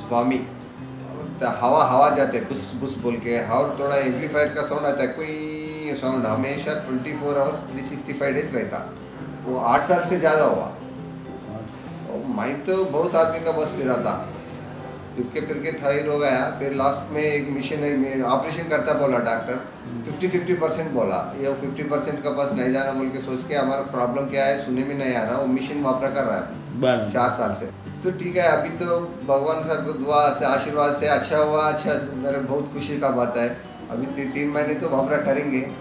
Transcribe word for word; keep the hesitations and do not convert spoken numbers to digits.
स्वामी, हवा हवा जाते बुस बुस बोल के, और थोड़ा एम्पलीफायर का साउंड आता है, कोई साउंड हमेशा twenty four hours three sixty five days रहता। वो आठ साल से ज़्यादा हुआ। और मैं तो बहुत आदमी का बस फिरा था, फिर के फिर के थायराइड हो गया। फिर लास्ट में एक मिशन है, ऑपरेशन करता बोला डॉक्टर, फिफ्टी फिफ्टी परसेंट बोला, ये फिफ्टी परसेंट का बस नहीं जाना बोल के सोच के हमारा प्रॉब्लम क्या है सुनने में नहीं आ रहा, वो मिशन वापरा कर रहा है चार साल से। तो ठीक है, अभी तो भगवान का दुआ से आशीर्वाद से अच्छा हुआ। अच्छा, मेरे बहुत खुशी का बात है। अभी ती, तीन महीने तो वापरा करेंगे।